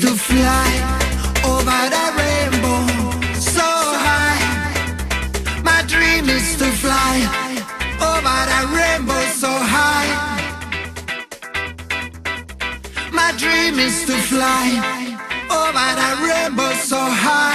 to fly over the rainbow so high. My dream is to fly over the rainbow so high. My dream is to fly over the rainbow so high.